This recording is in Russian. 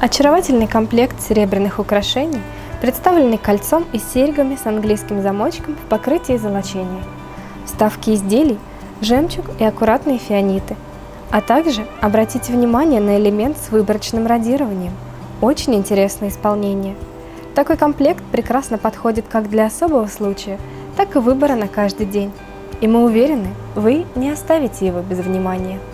Очаровательный комплект серебряных украшений, представленный кольцом и серьгами с английским замочком в покрытии золочения. Вставки изделий – жемчуг и аккуратные фианиты. А также обратите внимание на элемент с выборочным радированием. Очень интересное исполнение. Такой комплект прекрасно подходит как для особого случая, так и выбора на каждый день. И мы уверены, вы не оставите его без внимания.